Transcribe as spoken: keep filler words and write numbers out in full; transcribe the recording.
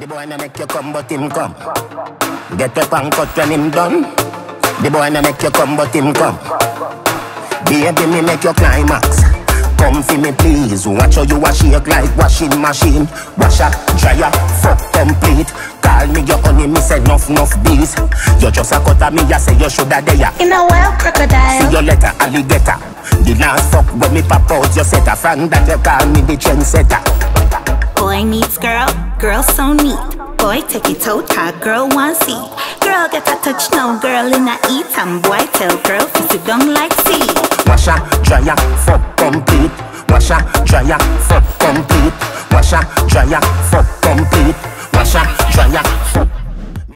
The boy no make you come, but him come. Get up and cut when him done. The boy no make you come, but him come. Baby, me make you climax. Come for me, please. Watch how you a shake like washing machine. Wash up, dry up, fuck complete. Call me your honey, me say nuff nuff bees. You just a cut at me, you say you shoulda there. In a wild crocodile. See your letter, alligator. The last fuck when me pop out, you set a fan that you call me the trendsetter. Boy needs girl, girl so neat. Boy take it out, her girl want see. Girl get a touch now, girl in a eat. And boy tell girl to sit down like sea. Washa, dryer, fuck complete. Washa, dryer, fuck complete. Washa, dryer, fuck complete. Washa, dryer, fuck